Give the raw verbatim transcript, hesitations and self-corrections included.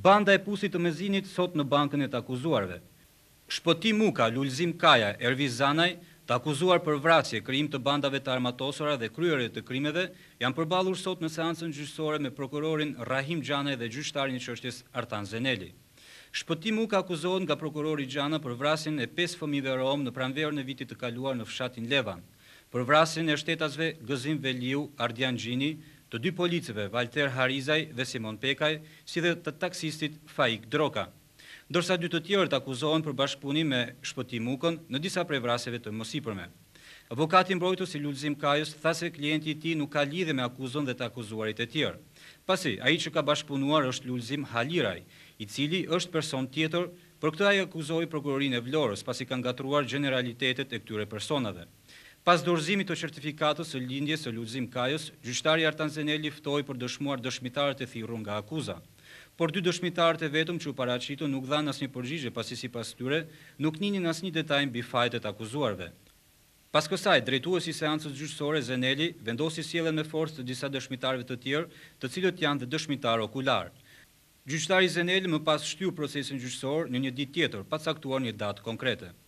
Banda e Pusit të Mezinit sot në bankën e të akuzuarve. Shpoti Muka, Lulzim Kaja, Erviz Zanaj, të akuzuar për vrasje, krijim të bandave të armatosura dhe kryerje të krimeve, janë përballur sot në seancën gjyqësore me prokurorin Rahim Xhanaj dhe gjyqtarin e çështjes Artan Zeneli. Shpoti Muka akuzohet nga prokurori Xhana për vrasjen e pesë fëmijëve rom në pranverën e vitit të kaluar në fshatin Levan, për vrasjen e shtetasve Gëzim Veliu, Ardian Gjini, të dy policëve Valter Harizaj dhe Simon Pekaj, si dhe të taksistit Faik Droka. Ndërsa dy të tjerët akuzohen për bashkëpunim me Shpoti Mukën në disa prej vrasjeve të mësipërme. Avokati mbrojtës i Lulzim Kajës tha se klienti i tij nuk ka lidhje me akuzën dhe të akuzuarit e tjerë. Pasi ai që ka bashkëpunuar është Lulzim Haliraj, i cili është person tjetër, për këtë ai akuzoi prokurorinë e Vlorës pasi ka ngatruar generalitetet e këtyre personave. Pas dorëzimit të certifikatës së lindjes së Lulzim Kajës, gjyqtari Artan Zeneli ftoi për dëshmuar dëshmitarët e thirrur nga akuza. Por dy dëshmitarët e vetëm që u paraqitën nuk dhanë asnjë përgjigje pasi sipas tyre nuk ninin asnjë detaj mbi fajtet e akuzuarve. Pas kësaj, drejtuesi i seancës gjyqësore Zeneli vendosi sjelljen me forcë të disa dëshmitarëve të tjerë, të cilët janë dhe dëshmitarë okular. Gjyqtari Zeneli më pas shtyu procesin gjyqësor në një ditë tjetër, pa caktuar një datë konkrete.